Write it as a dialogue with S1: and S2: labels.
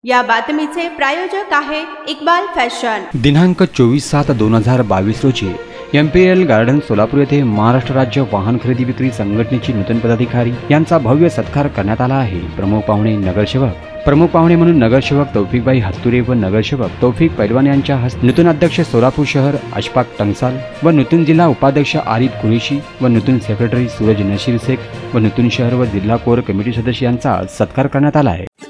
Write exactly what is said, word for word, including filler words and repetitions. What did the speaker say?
S1: या बातमीचे प्रायोजक आहेत इक्बाल फॅशन।
S2: दिनांक चोवीस सात दोन हजार बावीस रोजी एम्पिरियल गार्डन सोलापूर येथे महाराष्ट्र राज्य वाहन खरेदी विक्री संघटनेची नूतन पदाधिकारी यांचा भव्य सत्कार करण्यात आला आहे। प्रमुख पाहुणे नगरसेवक प्रमुख पाहुणे म्हणून नगरसेवक तौफिकभाई हत्तुरे व नगरसेवक तौफिक पैलवान यांच्या हस्ते नूतन अध्यक्ष सोलापूर शहर अशफाक टंगसाल व नूतन जिल्हा उपाध्यक्ष आरिफ कुरेशी व नूतन सेक्रेटरी सूरज नशीर शेख व नूतन शहर व जिल्हा कोर कमिटी सदस्य यांचा सत्कार करण्यात आला आहे।